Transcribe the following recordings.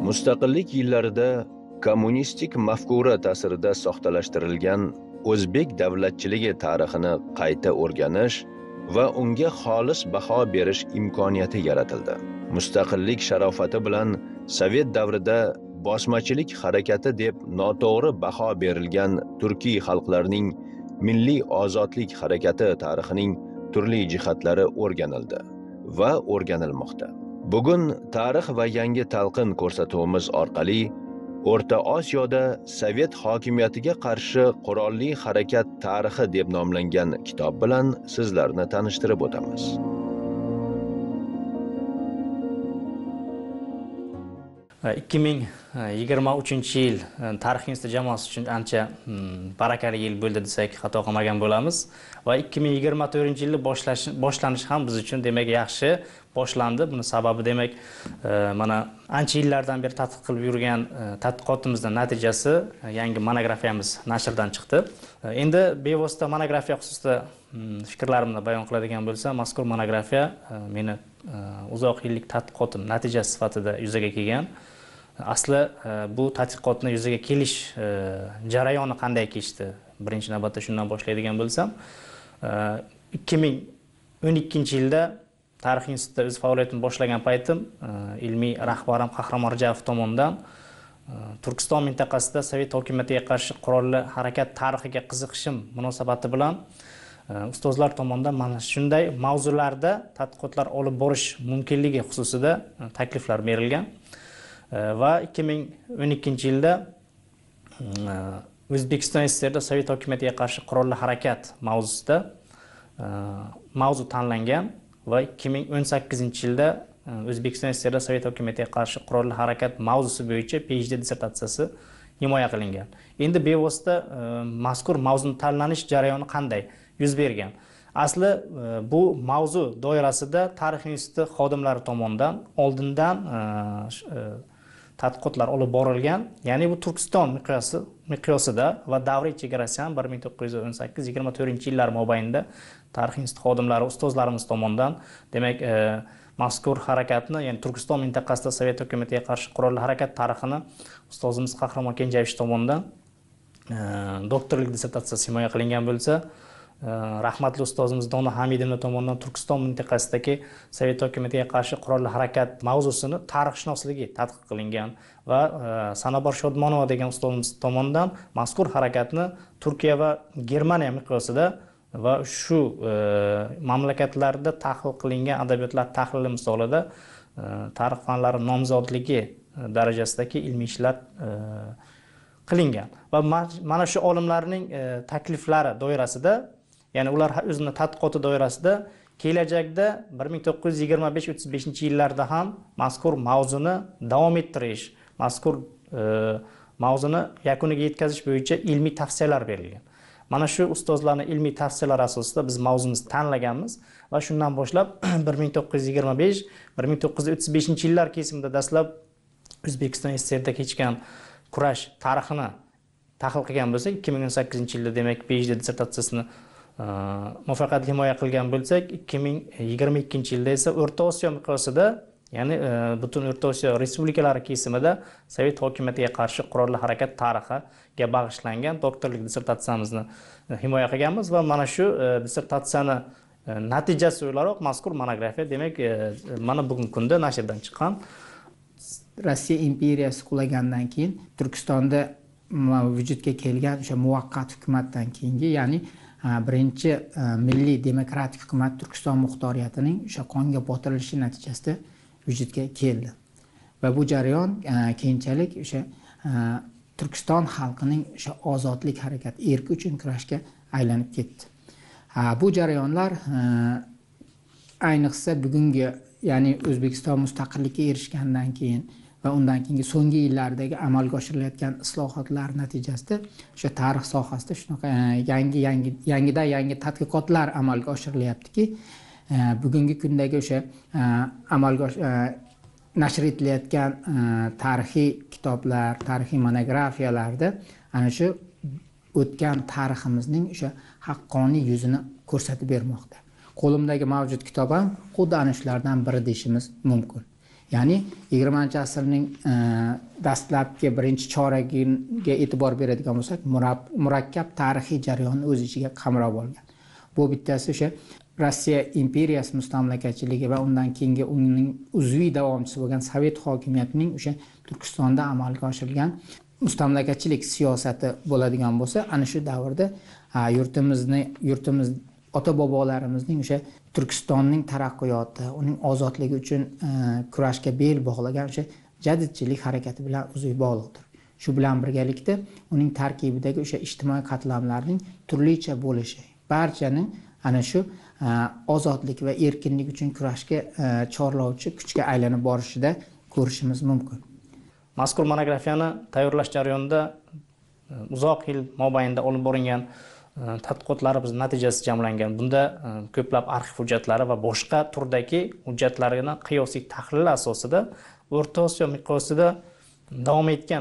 Mustaqillik yillarida kommunistik mafkura ta'sirida soxtalashtirilgan O'zbek davlatchiligi tarixini qayta o'rganish va unga xolis baho berish imkoniyati yaratildi. Mustaqillik sharofati bilan Sovet davrida bosmachilik harakati deb noto'g'ri baho berilgan turkiy xalqlarning milliy ozodlik harakati tarixining turli jihatlari o'rganildi va o'rganilmoqda. Bugun tarix va yangi talqin ko'rsatuvimiz orqali O'rta Osiyoda Sovet hokimiyatiga qarshi qurolli harakat tarixi deb nomlangan kitob bilan sizlarni tanishtirib o'tamiz. Ikki ming yigirma uchinchi yil Tarix instituti jamoasi uchun ancha barakali yil bo'ldi desak xato qilmagan bo'lamiz va 2024 yilni boshlanishi ham biz uchun demak yaxshi boshlandi. Buni sababi demak mana ancha yillardan beri tadqiq qilib yurgan tadqiqotimizning natijasi yangi monografiyamiz nashrdan chiqdi. Endi bevosita monografiya xususida fikrlarimni bayon qiladigan bo'lsam, mazkur monografiya meni uzoq yillik tadqiqotim natijasi sifatida yuzaga kelgan. Asli bu tadqiqotni yuzaga kelish jarayoni qanday kechdi? Birinchi navbatda shundan boshlaydigan bo'lsam, 2012 yilda Tarix institutida o'z faoliyatini boshlagan paytim ilmiy rahbarim Qahramon Rajabov tomonidan Turkiston mintaqasida Sovet hokimiyatiga qarshi qurolli harakat tarixiga qiziqishim munosabati bilan ustozlar tomonidan mana shunday mavzularda tadqiqotlar olib borish mumkinligi xususida takliflar berilgan va 2012 yilda O'zbekiston SSRda Sovet hokimiyatiga qarshi qurolli harakat mavzusida mavzu tanlangan va 2018 yilda O'zbekiston SSRda Sovet hokimiyatiga qarshi qurolli harakat mavzusi bo'yicha PhD dissertatsiyasi himoya qilingan. Endi bevosita mazkur mavzuning tanlanish jarayoni qanday yuz bergan? Asli bu mavzu doirasida Tarix instituti xodimlari tomonidan oldindan tadqiqotlar olib borilgan. Ya'ni bu Turkiston miqyosida va davriy chegarasi ham 1918-24 yillar mobaynida Tarix instituti xodimlari, ustozlarimiz tomonidan demak mazkur harakatni, ya'ni Turkiston mintaqasida Sovet hukumatiga qarshi qurolli harakat tarixini ustozimiz Qahramon Kenjayevich tomonidan doktorlik dissertatsiyasi himoya qilingan bo'lsa, rahmatli ustozimiz Dona Hamidovna tomonidan Turkiston mintaqasidagi Sovet hukumatiga qarshi qurolli harakat mavzusini tarixshunosligi tadqiq qilingan va Sanobor Shodmonova degan ustozimiz tomonidan mazkur harakatni Turkiya va Germaniya miqyosida va shu mamlakatlarda tahlil qilingan adabiyotlar tahlili misolida tarix fanlari nomzodligi darajasidagi ilmiy ishlar qilingan va mana shu olimlarning takliflari doirasida, ya'ni ular o'zini tadqiqoti doirasida kelajakda 1925-35 yillarda ham mazkur mavzuni davom ettirish, mazkur mavzuni yakuniga yetkazish bo'yicha ilmiy tavsiyalar berilgan. Mana shu ustozlarning ilmiy tavsiyalari asosida biz mavzumizni tanlaganmiz va shundan boshlab 1925-1935 yillar kesimida dastlab O'zbekiston SSRda kechgan kurash tarixini tahlil qilgan bo'lsak, 2018 yilda demak PhD dissertatsiyasini muvaffaqiyatli himoya qilgan bo'lsak, 2022 yilda esa O'rta Osiyo miqyosida, ya'ni butun O'rta Osiyo respublikalari kesimida Sovet hokimiyatiga qarshi qurolli harakat tarixiga bag'ishlangan doktorlik dissertatsiyamizni himoya qilganmiz va mana shu dissertatsiyani natijasi o'laroq mazkur monografiya demak mana bugungi kunda nashrdan chiqqan. Rossiya imperiyasi qulagandan keyin Turkistonda vujudga kelgan o'sha muvaqqat hukumatdan keyingi, ya'ni birinchi milliy demokratik hukumat Turkiston muxtoriyatining o'sha qonga botirilishi natijasida vujudga keldi. Va bu jarayon keyinchalik o'sha Turkiston xalqining o'sha ozodlik harakati, erki uchun kurashga aylanib ketdi. Bu jarayonlar ayniqsa bugungi, ya'ni O'zbekiston mustaqillikka erishgandan keyin va undan keyingi so'nggi yillardagi amalga oshirilayotgan islohotlar natijasida o'sha tarix sohasida shunaqa yangi tadqiqotlar amalga oshirilyaptiki, bugungi kundagi o'sha amalga nashr etilayotgan tarixiy kitoblar, tarixiy monografiyalarda ana shu o'tgan tariximizning o'sha haqqoniy yuzini ko'rsatib bermoqda. Qo'limdagi mavjud kitob ham xuddi ana shulardan biri deyishimiz mumkin. Ya'ni 20-asrning dastlabki birinchi choragiga e'tibor beradigan bo'lsak, murakkab tarixiy jarayonni o'z ichiga qamrab olgan. Bu bittasi o'sha Rossiya imperiyasi mustamlakachiligi va undan keyingi uning uzviy davomchisi bo'lgan Sovet hokimiyatining o'sha Turkistonda amalga oshirgan mustamlakachilik siyosati bo'ladigan bo'lsa, ana shu davrda yurtimiz ota-bobolarimizning o'sha Turkistonning taraqqiyoti, uning ozodligi uchun kurashga bel bog'lagan o'sha jadidchilik harakati bilan uzviy bog'liqdir. Shu bilan birgalikda uning tarkibidagi o'sha ijtimoiy qatlamlarning turlicha bo'lishi barchani ana shu ozodlik va erkinlik uchun kurashga chorlovchi kuchga aylanib borishida ko'rishimiz mumkin. Mazkur monografiyani tayyorlash jarayonida uzoq yil mobaynida olib borilgan tadqiqotlarimiz natijasi jamlangan. Bunda ko'plab arxiv hujjatlari va boshqa turdagi hujjatlarni qiyosiy tahlil asosida O'rta Osiyo miqyosida davom etgan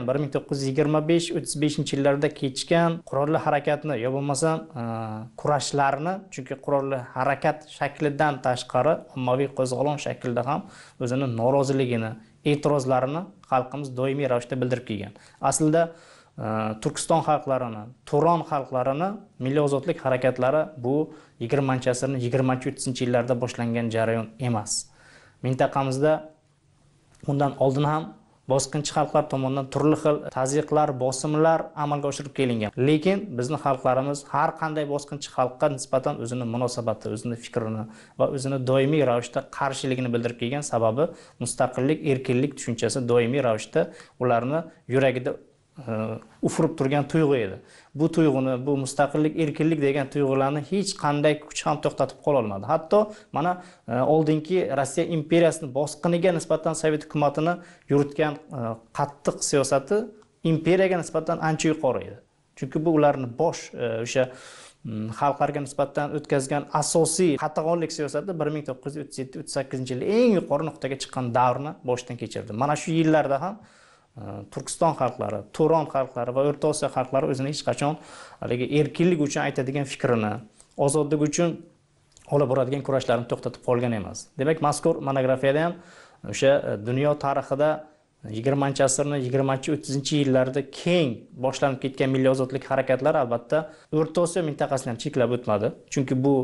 1925-35 yillarda kechgan qurolli harakatni yo bo'lmasam kurashlarni, chunki qurolli harakat shaklidan tashqari ommaviy qo'zg'olon shaklida ham o'zini noroziligini, e'tirozlarini xalqimiz doimiy ravishda bildirib kelgan. Aslida Turkiston xalqlarini, Turon xalqlarini milliy ozodlik harakatlari bu 20-asrning 20-30 yillarda boshlangan jarayon emas. Mintaqamizda undan oldin ham bosqinchi xalqlar tomonidan turli xil tazyiqlar, bosimlar amalga oshirib kelingan. Lekin bizning xalqlarimiz har qanday bosqinchi xalqqa nisbatan o'zini munosabati, o'zini fikrini va o'zini doimiy ravishda qarshiligini bildirib kelgan. Sababi mustaqillik, erkinlik tushunchasi doimiy ravishda ularni yuragida ufurib turgan tuyg'u edi. Bu tuyg'uni, bu mustaqillik, erkinlik degan tuyg'ularni hech qanday kuch ham to'xtatib qola olmadi. Hatto mana oldingi Rossiya imperiyasining bosqiniga nisbatan Sovet hukumatini yuritgan qattiq siyosati imperiyaga nisbatan ancha yuqori edi. Chunki bu ularning bosh o'sha xalqlarga nisbatan o'tkazgan asosiy qatag'onlik siyosati 1937-38 yilda eng yuqori nuqtaga chiqqan davrni boshdan kechirdi. Mana shu yillarda ham Turkiston xalqlari, Turon xalqlari va O'rta Osiyo xalqlari o'zini hech qachon haligi erkinlik uchun aytadigan fikrini, ozodlik uchun olib boradigan kurashlarni to'xtatib qolgan emas. Demak, mazkur monografiyada ham o'sha dunyo tarixida 20-asrning 20-30 yillarida keng boshlanib ketgan milliy ozodlik harakatlari albatta O'rta Osiyo mintaqasini ham cheklab o'tmadi. Chunki bu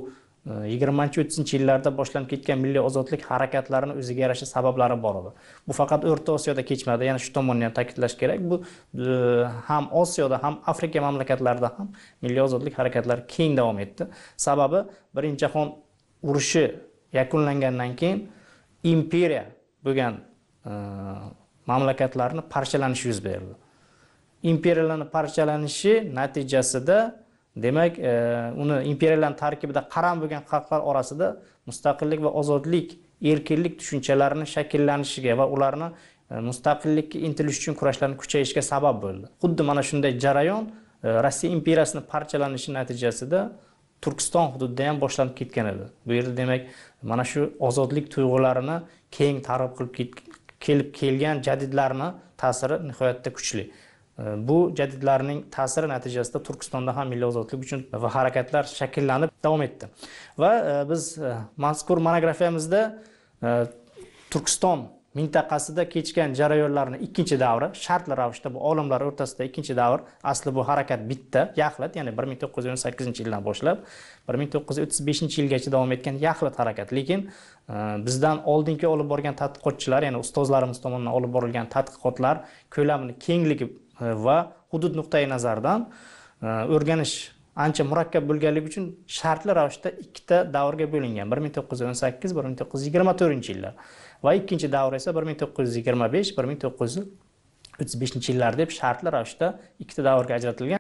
20-30 yillarda boshlanib ketgan milliy ozodlik harakatlarini o'ziga yarasha sabablari bor edi. Bu faqat O'rta Osiyoda kechmadi, yana shu tomonni ham ta'kidlash kerak. Bu ham Osiyoda, ham Afrika mamlakatlarida ham milliy ozodlik harakatlari keng davom etdi. Sababi Birinchi jahon urushi yakunlangandan keyin imperiya bo'lgan mamlakatlarning parchalanishi yuz berdi. Imperiyalarning parchalanishi natijasida demak, uni imperiyalar tarkibida qaram bo'lgan xalqlar orasida mustaqillik va ozodlik, erkinlik tushunchalarini shakllanishiga va ularni mustaqillikka intilish uchun kurashlarni kuchayishiga sabab bo'ldi. Xuddi mana shunday jarayon Rossiya imperiyasining parchalanishi natijasida Turkiston hududida ham boshlanib ketgan edi. Bu yerda demak, mana shu ozodlik tuyg'ularini keng targ'ib qilib kelgan jadidlarni ta'siri nihoyatda kuchli. Bu jadidlarning ta'siri natijasida Turkistonda ham milliy ozodlik uchun va harakatlar shakllanib davom etdi. Va biz mazkur monografiyamizda Turkiston mintaqasida kechgan jarayonlarning ikkinchi davri, shartli ravishda bu olimlar o'rtasida ikkinchi davr, asli bu harakat bitta, Yaxlit, ya'ni 1918-yildan boshlab 1935-yilgacha davom etgan Yaxlit harakat. Lekin bizdan oldingi olib borgan tadqiqotchilar, ya'ni ustozlarimiz tomonidan olib borilgan tadqiqotlar ko'lamini kengligi va hudud nuqtai nazaridan o'rganish ancha murakkab bo'lganligi uchun shartli ravishda ikkita davrga bo'lingan. 1918-1924 yillar va ikkinchi davr esa 1925-1935 yillar deb shartli ravishda ikkita davrga ajratilgan.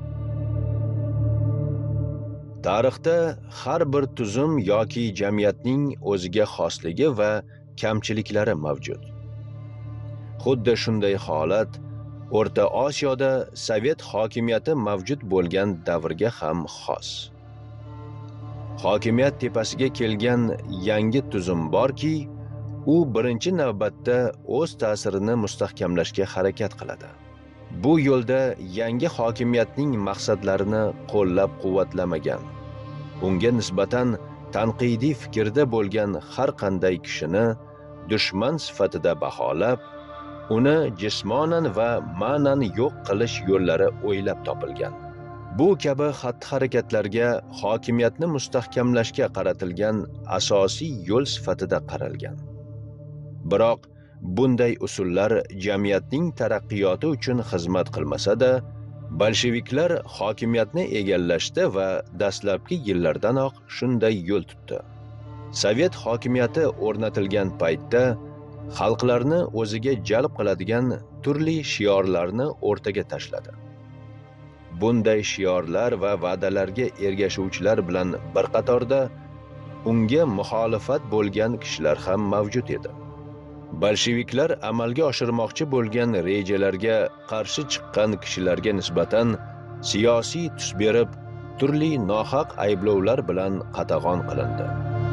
Tarixda har bir tuzum yoki jamiyatning o'ziga xosligi va kamchiliklari mavjud. Xuddi shunday holat O'rta Osiyoda Sovet hokimiyati mavjud bo'lgan davrga ham xos. Hokimiyat tepasiga kelgan yangi tuzum borki, u birinchi navbatda o'z ta'sirini mustahkamlashga harakat qiladi. Bu yo'lda yangi hokimiyatning maqsadlarini qo'llab-quvvatlamagan, unga nisbatan tanqidiy fikrda bo'lgan har qanday kishini dushman sifatida baholab, uni jismonan va ma'nan yo'q qilish yo'llari o'ylab topilgan. Bu kabi xatti-harakatlarga hokimiyatni mustahkamlashga qaratilgan asosiy yo'l sifatida qaralgan. Biroq bunday usullar jamiyatning taraqqiyoti uchun xizmat qilmasa-da, bolsheviklar hokimiyatni egallashdi va dastlabki yillardanoq shunday yo'l tutdi. Sovet hokimiyati o'rnatilgan paytda xalqlarni o'ziga jalb qiladigan turli shiorlarni o'rtaga tashladi. Bunday shiorlar va va'dalarga ergashuvchilar bilan bir qatorda unga muxolifat bo'lgan kishilar ham mavjud edi. Bolsheviklar amalga oshirmoqchi bo'lgan rejalarga qarshi chiqqan kishilarga nisbatan siyosiy tus berib, turli nohaq ayblovlar bilan qatag'on qilindi.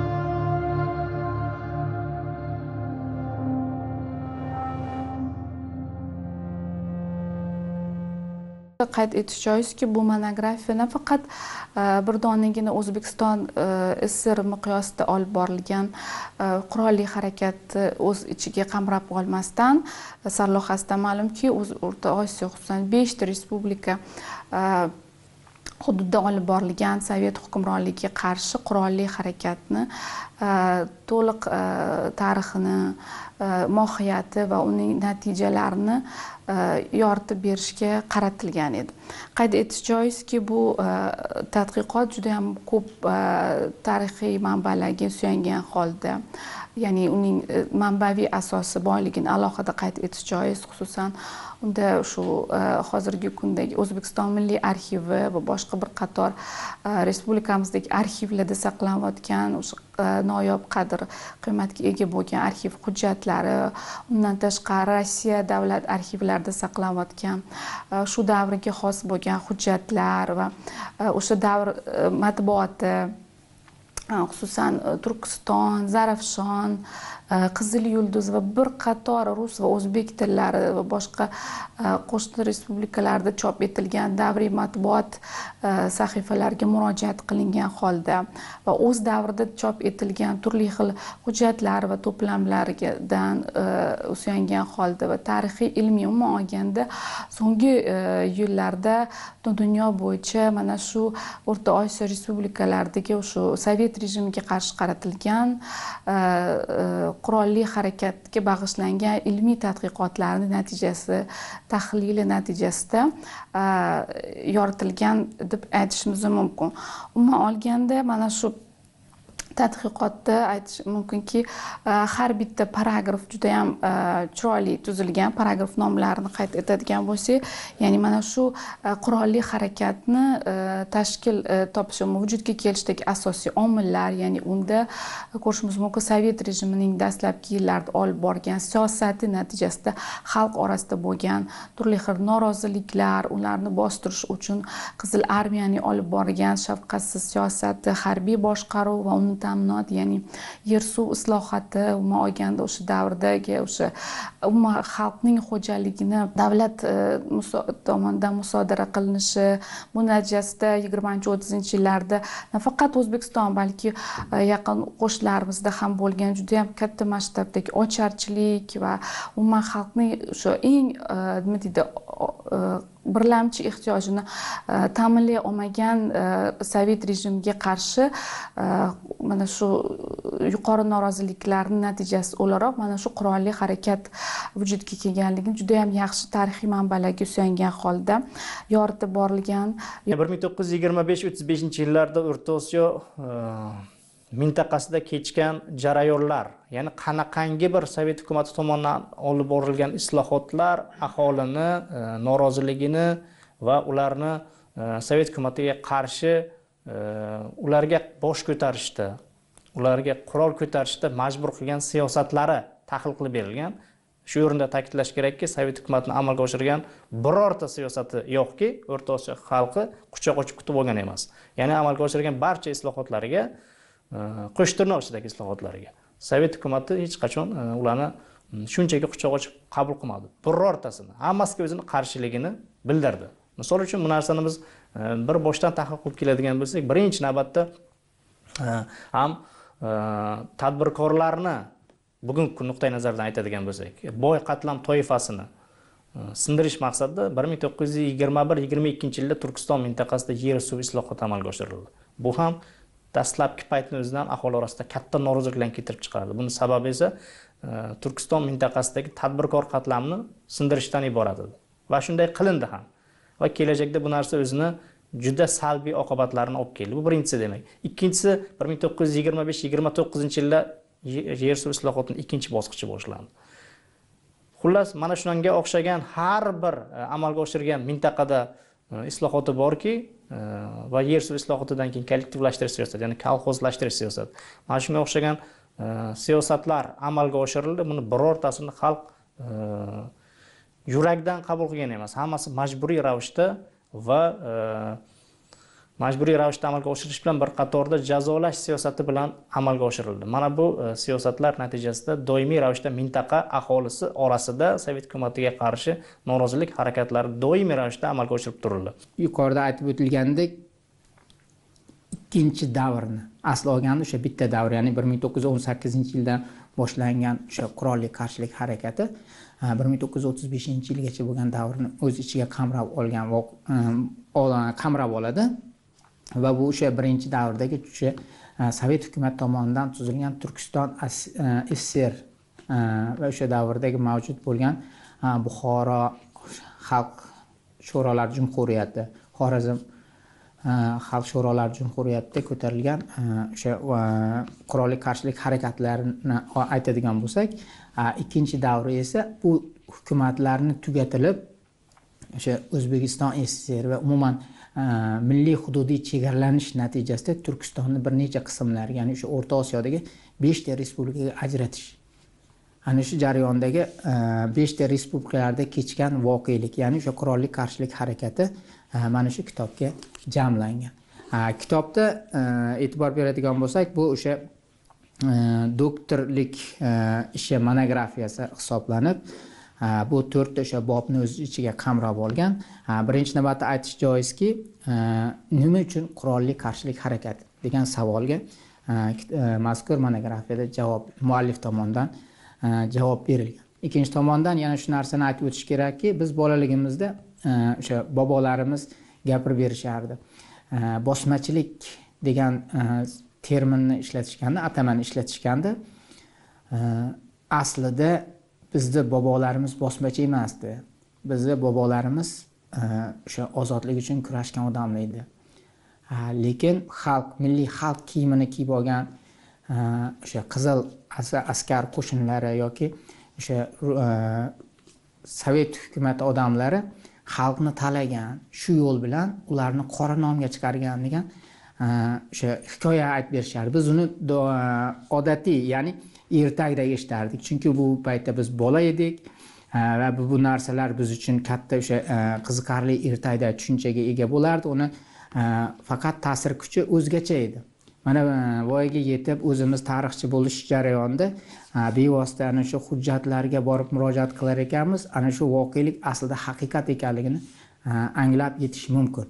Qayd etish joizki, bu monografiya nafaqat bir donagina O'zbekiston SSR miqyosida olib borilgan qurolli harakatni o'z ichiga qamrab olmasdan, sarlavhasida ma'lumki, O'rta Osiyo, xususan 5 ta respublika hududda olib borilgan Sovet hukmronligiga qarshi qurolli harakatni to'liq tarixini, mohiyati va uning natijalarini yoritib berishga qaratilgan edi. Qayd etish joizki, bu tadqiqot juda ham ko'p tarixiy manbalarga suyangan holda, ya'ni uning manbaviy asosi boyligini alohida qayd etish joiz, xususan unda shu hozirgi kundagi O'zbekiston Milliy arxivi va boshqa bir qator respublikamizdagi arxivlarda saqlanayotgan o'sha noyob qadr qiymatga ega bo'lgan arxiv hujjatlari, undan tashqari Rossiya davlat arxivlarida saqlanayotgan shu davrga xos bo'lgan hujjatlar va o'sha davr matbuoti, xususan Turkiston, Zarafshon, Qizil yulduz va bir qator rus va o'zbek tillari va boshqa qo'shni respublikalarda chop etilgan davriy matbuot sahifalariga murojaat qilingan holda va o'z davrida chop etilgan turli xil hujjatlar va to'plamlardan suyangan holda va tarixiy ilmiy umuman olganda so'nggi yillarda dunyo bo'yicha mana shu O'rta Osiyo respublikalaridagi shu Sovet rejimiga qarshi qaratilgan qurolli harakatga bag'ishlangan ilmiy tadqiqotlarning natijasi, tahlili natijasida yoritilgan deb aytishimiz mumkin. Umuman olganda mana shu tadqiqotda aytish mumkinki, har bitta paragraf juda ham chiroyli tuzilgan, paragraf nomlarini qayd etadigan bo'lsak, ya'ni mana shu qurolli harakatni tashkil topishi, vujudga kelishdagi asosiy omillar, ya'ni unda ko'rishimiz mumkin, Sovet rejimining dastlabki yillarda olib borgan siyosati natijasida xalq orasida bo'lgan turli xil noroziliklar, ularni bostirish uchun Qizil armiyaning olib borgan shafqatsiz siyosati, harbiy boshqaruv va uni ta'minot, ya'ni yer suv islohoti, umuman olganda o'sha davrdagi o'sha umuman xalqning xo'jaligini davlat tomonidan musodara qilinishi, bu natijasida 20-30 yillarda nafaqat O'zbekiston, balki yaqin qo'shnilarimizda ham bo'lgan juda ham katta masshtabdagi ocharchilik va umuman xalqning o'sha eng nima deydi, birlamchi ehtiyojini ta'minlay olmagan Sovet rejimiga qarshi mana shu yuqori noroziliklarning natijasi o'laroq mana shu qurolli harakat vujudga kelganligini juda ham yaxshi tarixiy manbalarga suyangan holda yoritib borilgan. 1925-35 yillarda O'rta Osiyo mintaqasida kechgan jarayonlar, ya'ni qanaqangi bir Sovet hukumati tomonidan olib borilgan islohotlar aholini noroziligini va ularni Sovet hukumatiga qarshi ularga bosh ko'tarishda, ularga qurol ko'tarishda majbur qilgan siyosatlari tahlil qilib berilgan. Shu o'rinda ta'kidlash kerakki, Sovet hukumatini amalga oshirgan birorta siyosati yo'qki, O'rta Osiyo xalqi quchoq ochib kutib olgan emas. Ya'ni amalga oshirgan barcha islohotlariga, qo'sh tirnoq ichidagi islohotlariga Sovet hukumati hech qachon ularni shunchaki quchoq ochib qabul qilmadi. Birortasini, hammasiga o'zining qarshiligini bildirdi. Misol uchun bu narsani biz bir boshdan tahlil qilib keladigan bo'lsak, birinchi navbatda ham tadbirkorlarni bugungi nuqtai nazardan aytadigan bo'lsak, boy qatlam toifasini sindirish maqsadida 1921-22 yilda Turkiston mintaqasida yer suv islohoti amalga oshirildi. Bu ham dastlabki paytning o'zidan aholi orasida katta noroziliklarni keltirib chiqardi. Buning sababi esa Turkiston mintaqasidagi tadbirkor qatlamni sindirishdan iborat edi. Va shunday qilindi ham. Va kelajakda bu narsa o'zini juda salbiy oqibatlarini olib keldi. Bu birinchisi demak. Ikkinchisi 1925-29-yilda yer suv islohotining ikkinchi bosqichi boshlandi. Xullas, mana shunga o'xshagan har bir amalga oshirgan mintaqada islohoti borki, va yer suv islohotidan keyin kollektivlashtirish siyosati, ya'ni kolxozlashtirish siyosati. Mana shunga o'xshagan siyosatlar amalga oshirildi. Buni birortasini xalq yurakdan qabul qilgan emas. Hammasi majburiy ravishda va majburiy ravishda amalga oshirish bilan bir qatorda jazolash siyosati bilan amalga oshirildi. Mana bu siyosatlar natijasida doimiy ravishda mintaqa aholisi orasida Sovet hukumatiga qarshi norozilik harakatlari doimiy ravishda amalga oshirib turildi. Yuqorida aytib o'tilgandek, ikkinchi davrni asli olganda o'sha bitta davr, ya'ni 1918-yildan boshlangan o'sha qurolli qarshilik harakati 1935-yilgacha bo'lgan davrni o'z ichiga qamrab oladi. Va bu o'sha birinchi davrdagi o'sha Sovet hukumati tomonidan tuzilgan Turkiston SSR va o'sha davrdagi mavjud bo'lgan Buxoro Xalq sho'rolar jumhuriyati, Xorazm Xalq sho'rolar jumhuriyatida ko'tarilgan o'sha qurolli qarshilik harakatlarini aytadigan bo'lsak, ikkinchi davri esa bu hukumatlarni tugatilib o'sha O'zbekiston SSR va umuman milliy hududiy chegaralanish natijasida Turkistonni bir necha qismlarga, ya'ni o'sha O'rta Osiyodagi 5 ta respublikaga ajratish. Ana shu jarayondagi 5 ta respublikalarda kechgan voqelik, ya'ni o'sha qurolli qarshilik harakati mana shu kitobga jamlangan. Kitobda e'tibor beradigan bo'lsak, bu o'sha doktorlik ishi monografiyasi hisoblanib, bu 4 ta o'sha bobni o'z ichiga qamrab olgan. Birinchi navbatda aytish joizki, nima uchun qurolli qarshilik harakati degan savolga mazkur monografiyada javob muallif tomonidan javob berilgan. Ikkinchi tomondan yana shu narsani aytib o'tish kerakki, biz bolaligimizda o'sha bobolarimiz gapirib berishardi. Bosmachilik degan terminni ishlatishganda, atamani ishlatishganda, aslida bizda bobolarimiz bosmachi emasdi. Bizda bobolarimiz o'sha ozodlik uchun kurashgan odamlar edi. Lekin xalq, milliy xalq kiyimini kiyib olgan o'sha qizil askar qo'shinlari yoki o'sha Sovet hukumati odamlari xalqni talagan, shu yo'l bilan ularni qora nomga chiqargan degan o'sha hikoya aytib berishardi. Biz uni odatiy, ya'ni ertakda eshitardik. Chunki bu paytda biz bola edik va bu narsalar biz uchun katta o'sha qiziqarli ertakda tushunchaga ega bo'lardi. Uni faqat ta'sir kuchi o'zgacha edi. Mana voyaga yetib o'zimiz tarixchi bo'lish jarayonida bevosita ana shu hujjatlarga borib murojaat qilar ekanmiz. Ana shu voqelik aslida haqiqat ekanligini anglab yetish mumkin.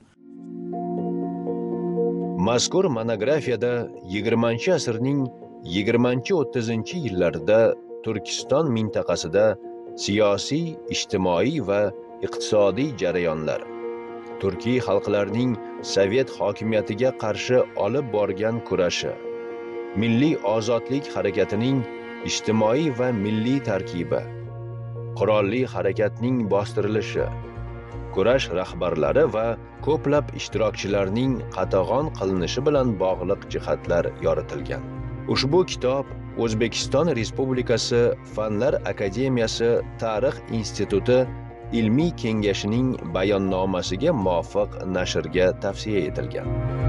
Mazkur monografiyada 20-asrning 20-30-yillarida Turkiston mintaqasida siyosiy, ijtimoiy va iqtisodiy jarayonlar, turkiy xalqlarning Sovet hokimiyatiga qarshi olib borgan kurashi, milliy ozodlik harakatining ijtimoiy va milliy tarkibi, qurolli harakatning bostirilishi, kurash rahbarlari va ko'plab ishtirokchilarning qatag'on qilinishi bilan bog'liq jihatlar yoritilgan. Ushbu kitob O'zbekiston Respublikasi Fanlar Akademiyasi Tarix instituti ilmiy kengashining bayonnomasiga muvofiq nashrga tavsiya etilgan.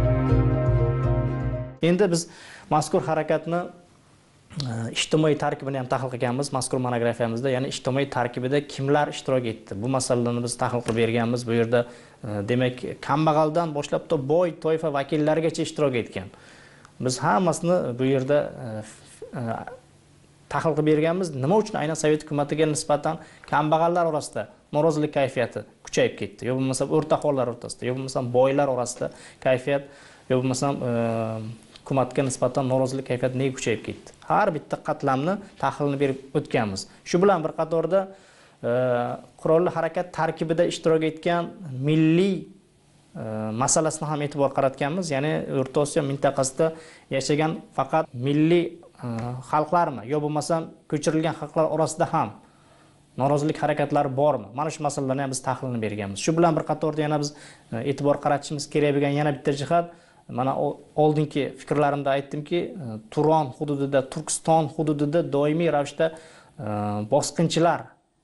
Endi biz mazkur harakatni ijtimoiy tarkibini ham tahlil qilganmiz mazkur monografiyamizda, ya'ni ijtimoiy tarkibida kimlar ishtirok etdi. Bu masalani biz tahlil qilib berganmiz. Bu yerda demak, kambag'aldan boshlab to boy toifa vakillarigacha ishtirok etgan. Biz hammasini bu yerda tahlil qilib berganmiz. Nima uchun aynan Sovet hukumatiga nisbatan kambag'allar orasida norozilik kayfiyati kuchayib ketdi? Yo bo'lmasa o'rta hollar o'rtasida, yo bo'lmasa boylar orasida kayfiyat, yo bo'lmasa hukumatga nisbatan norozilik kayfiyati nega kuchayib ketdi? Har bitta qatlamni tahlilini berib o'tganmiz. Shu bilan bir qatorda qurolli harakat tarkibida ishtirok etgan milliy masalasini ham e'tibor qaratganmiz. Ya'ni O'rta Osiyo mintaqasida yashagan faqat milliy xalqlarmi yo bo'lmasam ko'chirilgan xalqlar orasida ham norozilik harakatlari bormi? Mana shu masalalarni ham biz tahlilini berganmiz. Shu bilan bir qatorda yana biz e'tibor qaratishimiz kerak bo'lgan yana bitta jihat, mana oldingi fikrlarimda aytdimki, Turon hududida, Turkiston hududida doimiy ravishda bosqinchilar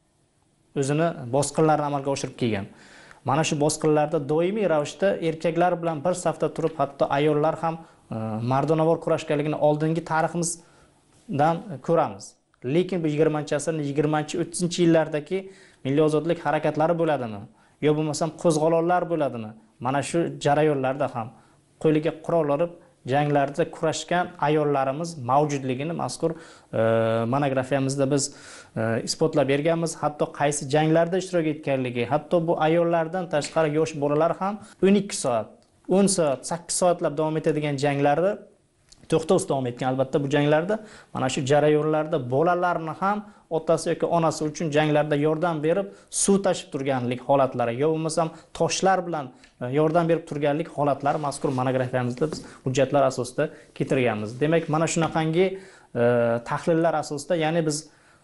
o'zini bosqinlarini amalga oshirib kelgan. Mana shu bosqinlarda doimiy ravishda erkaklar bilan bir safda turib, hatto ayollar ham mardonavor kurashganligini oldingi tariximizdan ko'ramiz. Lekin bu 20-asrning 20-30-yillardagi milliy ozodlik harakatlari bo'ladimi? Yo bo'lmasam qo'zg'olonlar bo'ladimi? Mana shu jarayonlarda ham qo'liga qurol olib janglarda kurashgan ayollarimiz mavjudligini mazkur monografiyamizda biz isbotlab berganmiz. Hatto qaysi janglarda ishtirok etganligi, hatto bu ayollardan tashqari yosh bolalar ham 12 soat, 10 soat, 8 soatlab davom etadigan janglarda to'xtovsiz davom etgan. Albatta bu janglarda mana shu jarayonlarda bolalarni ham otasi yoki onasi uchun janglarda yordam berib suv tashib turganlik holatlari yo bo'lmasam toshlar bilan yordam berib turganlik holatlari mazkur monografiyamizda biz hujjatlar asosida keltirganmiz. Demak, mana shunaqangi tahlillar asosida, ya'ni biz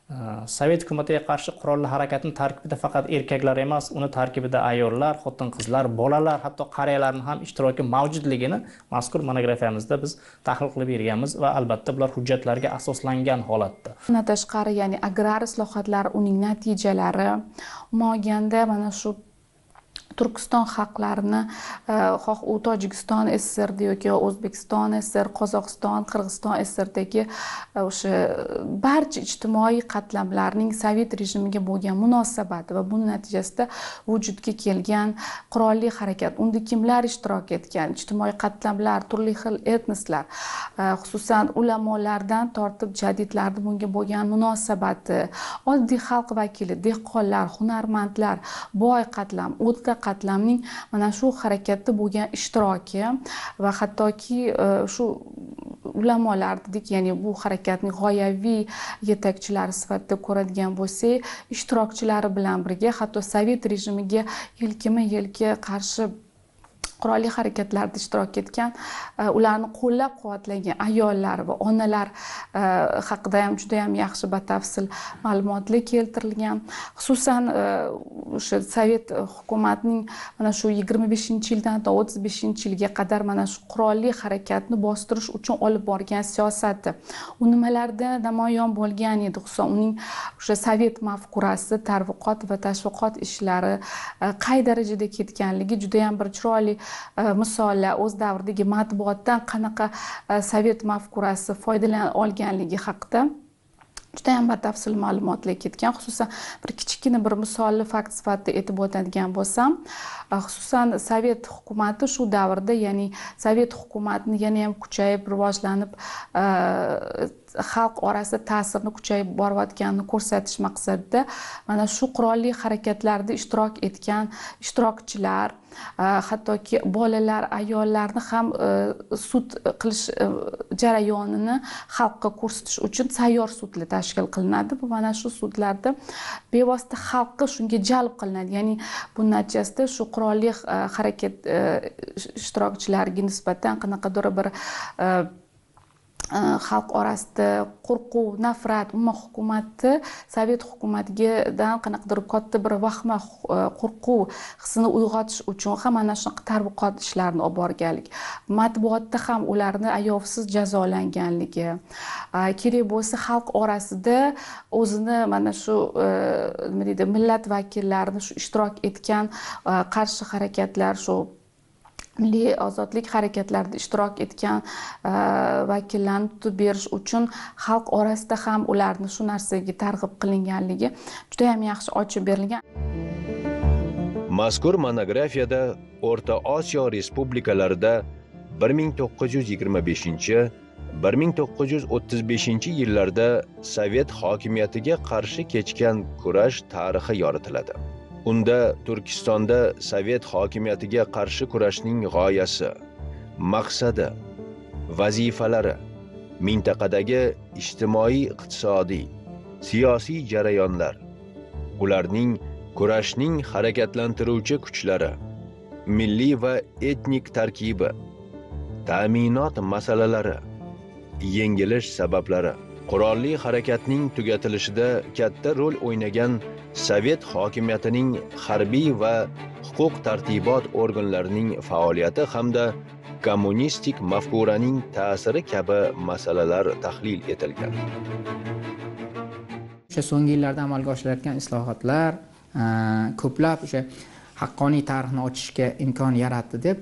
Sovet hukumatiga qarshi qurolli harakatning tarkibida faqat erkaklar emas, uni tarkibida ayollar, xotin-qizlar, bolalar, hatto qariyalarning ham ishtiroki mavjudligini mazkur monografiyamizda biz tahlil qilib berganmiz va albatta bular hujjatlarga asoslangan holatda. Bundan tashqari, ya'ni agrar islohotlar, uning natijalari, umuman olganda mana shu Turkiston xalqlarini, xoh u Tojikiston SSRda yoki O'zbekiston SSR, Qozog'iston, Qirg'iziston SSRdagi o'sha barcha ijtimoiy qatlamlarning Sovet rejimiga bo'lgan munosabati va buning natijasida vujudga kelgan qurolli harakat, unda kimlar ishtirok etgan, ijtimoiy qatlamlar, turli xil etnoslar, xususan ulamolardan tortib jadidlarning bunga bo'lgan munosabati, oddiy xalq vakili, dehqonlar, hunarmandlar, boy qatlam, o'ta qatlamning mana shu harakatda bo'lgan ishtiroki va hattoki shu ulamolar dedik, ya'ni bu harakatning g'oyaviy yetakchilari sifatida ko'radigan bo'lsak, ishtirokchilari bilan birga hatto Sovet rejimiga yelkama-yelka qarshi qurolli harakatlarda ishtirok etgan, ularni qo'llab-quvvatlagan ayollar va onalar haqida ham juda ham yaxshi batafsil ma'lumotlar keltirilgan. Xususan o'sha Sovet hukumatining mana shu 25-yildan 35-yilga qadar mana shu qurolli harakatni bostirish uchun olib borgan siyosati, u nimalarda namoyon bo'lgan edi, xususan uning o'sha Sovet mafkurasi, targ'ibot va tashviqot ishlari qay darajada ketganligi juda ham bir chiroyli misollar, o'z davridagi matbuotdan qanaqa Sovet mafkurasi foydalan olganligi haqida juda ham batafsil ma'lumotlar ketgan. Xususan bir kichkina bir misolli fakt sifatida aytib o'tadigan bo'lsam, xususan Sovet hukumati shu davrda, ya'ni Sovet hukumatini yana ham kuchayib, rivojlanib, xalq orasida ta'sirini kuchayib borayotganini ko'rsatish maqsadida mana shu qurolli harakatlarda ishtirok etgan ishtirokchilar, hattoki bolalar, ayollarni ham sud qilish jarayonini xalqqa ko'rsatish uchun sayyor sudlar tashkil qilinadi. Bu mana shu sudlarda bevosita xalqqa shunga jalb qilinadi. Ya'ni bu natijasida shu qurolli harakat ishtirokchilariga nisbatan qanaqadir bir xalq orasida qo'rquv, nafrat, umuman hukumatni, Sovet hukumatidan qanaqadir katta bir vahma, qo'rquv hissini uyg'otish uchun ham mana shunaqa targ'ibot ishlarini olib borganlik, matbuotda ham ularni ayovsiz jazolanganligi, kerak bo'lsa xalq orasida o'zini mana shu nima deydi, millat vakillarini shu ishtirok etgan qarshi harakatlar, shu milliy ozodlik harakatlarida ishtirok etgan vakillarni tutib berish uchun xalq orasida ham ularni shu narsaga targ'ib qilinganligi juda ham yaxshi ochib berilgan. Mazkur monografiyada O'rta Osiyo respublikalarida 1925-1935 Sovet hokimiyatiga qarshi kechgan kurash tarixi yoritiladi. Unda Turkistonda Sovet hokimiyatiga qarshi kurashning g'oyasi, maqsadi, vazifalari, mintaqadagi ijtimoiy-iqtisodiy, siyosiy jarayonlar, ularning kurashning harakatlantiruvchi kuchlari, milliy va etnik tarkibi, ta'minot masalalari, yengilish sabablari, qurolli harakatning tugatilishida katta rol o'ynagan Sovet hokimiyatining harbiy va huquq-tartibot organlarining faoliyati hamda kommunistik mafkuraning ta'siri kabi masalalar tahlil etilgan. O'sha so'nggi yillarda amalga oshirilayotgan islohotlar ko'plab o'sha haqqoniy tarixni ochishga imkon yaratdi deb,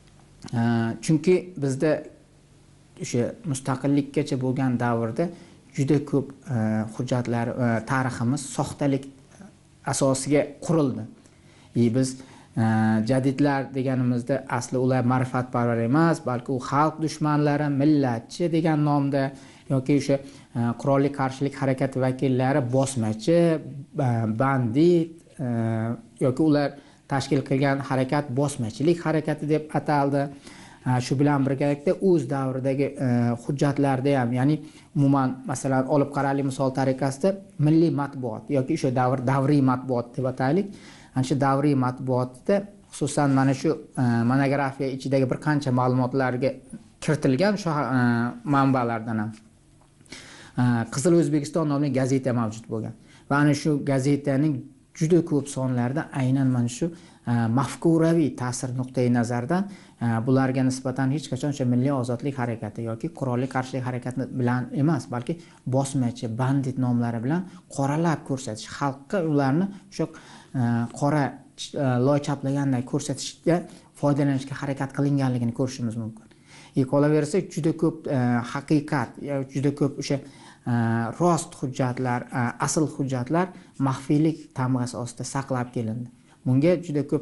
chunki bizda o'sha mustaqillikkacha bo'lgan davrda juda ko'p hujjatlar, tariximiz soxtalik asosiga qurildi. Biz jadidlar deganimizda asli ular ma'rifatparvar emas, balki u xalq dushmanlari, millatchi degan nomda yoki o'sha qurolli qarshilik harakati vakillari bosmachi, bandit yoki ular tashkil qilgan harakat bosmachilik harakati deb ataldi. Shu bilan birgalikda o'z davridagi hujjatlarda ham, ya'ni umuman masalan olib qaraylik, misol tariqasida milliy matbuot yoki o'sha davriy matbuot deb ataylik. Ana shu davriy matbuotda xususan mana shu monografiya ichidagi bir qancha ma'lumotlarga kiritilgan shu manbalardan ham Qizil O'zbekiston nomli gazeta mavjud bo'lgan. Va ana shu gazetaning juda ko'p sonlarda aynan mana shu mafkuraviy ta'sir nuqtai nazardan bularga nisbatan hech qachon o'sha milliy ozodlik harakati yoki qurolli qarshilik harakati bilan emas, balki bosmachi, bandit nomlari bilan qoralab ko'rsatish, xalqqa ularni o'sha qora loy chaplaganday ko'rsatishga foydalanishga harakat qilinganligini ko'rishimiz mumkin. Qolaversa juda ko'p haqiqat, juda ko'p o'sha rost hujjatlar, asl hujjatlar maxfiylik tamg'asi ostida saqlab kelindi. Bunga juda ko'p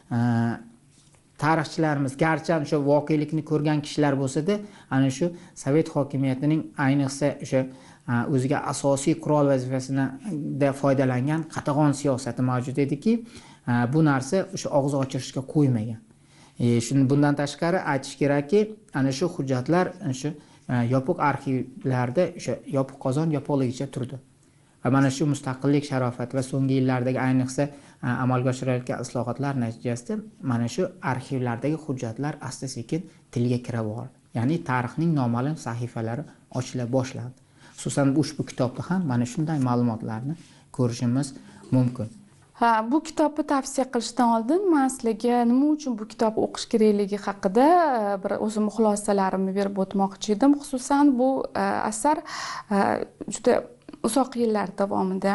tarixchilarimiz, garchi o'sha voqelikni ko'rgan kishilar bo'lsa-da, ana shu Sovet hokimiyatining ayniqsa o'sha o'ziga asosiy qurol vazifasida foydalangan qatag'on siyosati mavjud ediki, bu narsa o'sha og'iz ochishga qo'ymagan. Shuni bundan tashqari aytish kerakki, ana shu hujjatlar shu yopiq arxivlarda o'sha yopiq qozon yopiqligicha turdi. Va mana shu mustaqillik sharofati va so'nggi yillardagi ayniqsa amalga oshirilayotgan islohotlar natijasida mana shu arxivlardagi hujjatlar asta-sekin tilga kirib bordi. Ya'ni tarixning noma'lum sahifalari ochila boshlandi. Xususan ushbu kitobda ham mana shunday ma'lumotlarni ko'rishimiz mumkin. Bu kitobni tavsiya qilishdan oldin men sizlarga nima uchun bu kitobni o'qish kerakligi haqida bir o'zim xulosalarimni berib o'tmoqchi edim. Xususan bu asar juda uzoq yillar davomida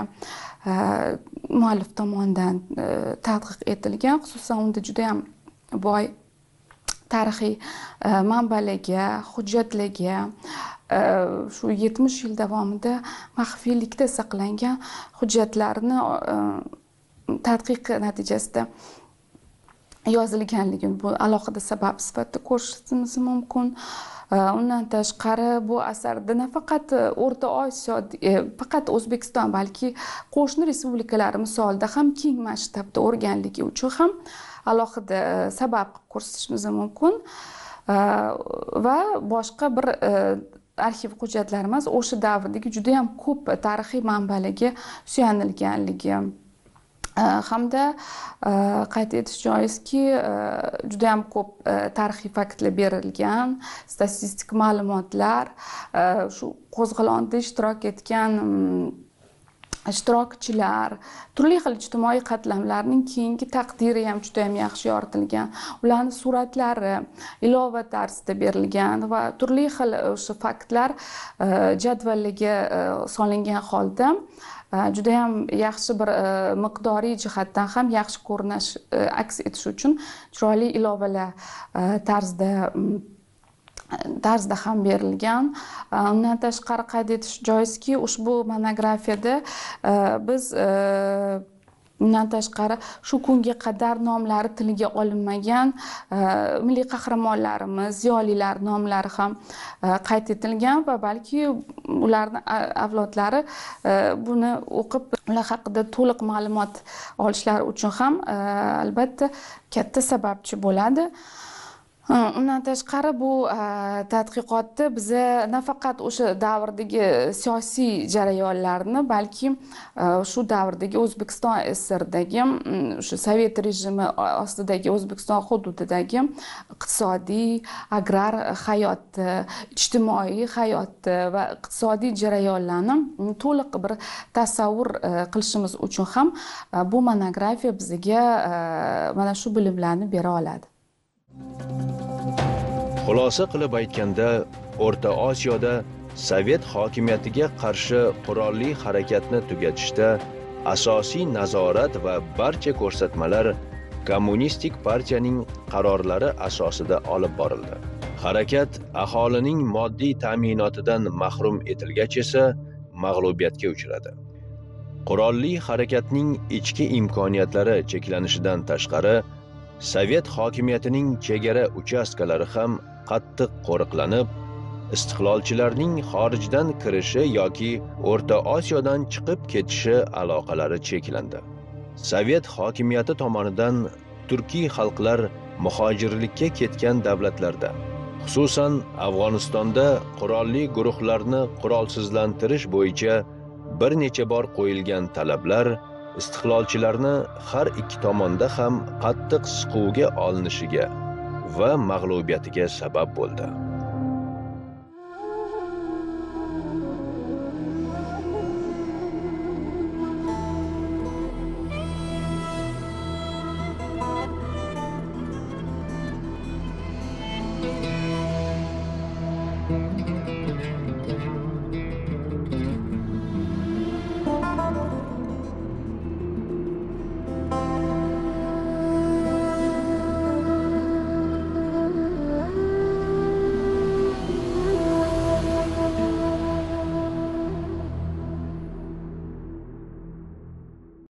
muallif tomonidan tadqiq etilgan. Xususan unda juda ham boy tarixiy manbalarga, hujjatlarga, shu 70 yil davomida maxfiylikda saqlangan hujjatlarni tadqiq natijasida yozilganligini bu alohida sabab sifatida ko'rishimiz mumkin. Undan tashqari bu asarda nafaqat O'rta Osiyo, faqat O'zbekiston, balki qo'shni respublikalar misolida ham keng masshtabda o'rganligi uchun ham alohida sabab ko'rsatishimiz mumkin. Va boshqa bir arxiv hujjatlarimiz o'sha davrdagi juda ham ko'p tarixiy manbalarga suyanilganligi hamda qayd etish joizki, juda ham ko'p tarixiy faktlar berilgan, statistik ma'lumotlar, shu qo'zg'olonda ishtirok etgan ishtirokchilar, turli xil ijtimoiy qatlamlarning keyingi taqdiri ham juda ham yaxshi yoritilgan. Ularning suratlari ilova tarzida berilgan va turli xil o'sha faktlar jadvallarga solingan holda juda ham yaxshi bir miqdoriy jihatdan ham yaxshi ko'rinish aks etish uchun chiroyli ilovalar tarzda ham berilgan. Undan tashqari qayd etish joizki, ushbu monografiyada biz undan tashqari shu kunga qadar nomlari tilga olinmagan milliy qahramonlarimiz, ziyolilar nomlari ham qayd etilgan va balki ularning avlodlari buni o'qib ular haqida to'liq ma'lumot olishlari uchun ham albatta katta sababchi bo'ladi. Undan tashqari bu tadqiqotda biza nafaqat o'sha davrdagi siyosiy jarayonlarni, balki shu davrdagi O'zbekiston SSRdagi o'sha Sovet rejimi ostidagi O'zbekiston hududidagi iqtisodiy, agrar hayotni, ijtimoiy hayotni va iqtisodiy jarayonlarni to'liq bir tasavvur qilishimiz uchun ham bu monografiya bizga mana shu bilimlarni bera oladi. Xulosa qilib aytganda, O'rta Osiyoda Sovet hokimiyatiga qarshi qurolli harakatni tugatishda asosiy nazorat va barcha ko'rsatmalar Kommunistik partiyaning qarorlari asosida olib borildi. Harakat aholining moddiy ta'minotidan mahrum etilgach esa mag'lubiyatga uchradi. Qurolli harakatning ichki imkoniyatlari cheklanishidan tashqari, Sovet hokimiyatining chegara uchastkalari ham qattiq qo'riqlanib, istiqlolchilarning xorijdan kirishi yoki O'rta Osiyodan chiqib ketishi aloqalari cheklandi. Sovet hokimiyati tomonidan turkiy xalqlar muhojirlikka ketgan davlatlarda, xususan Afg'onistonda qurolli guruhlarni qurolsizlantirish bo'yicha bir necha bor qo'yilgan talablar istiqlolchilarni har ikki tomonda ham qattiq siquvga olinishiga va mag'lubiyatiga sabab bo'ldi.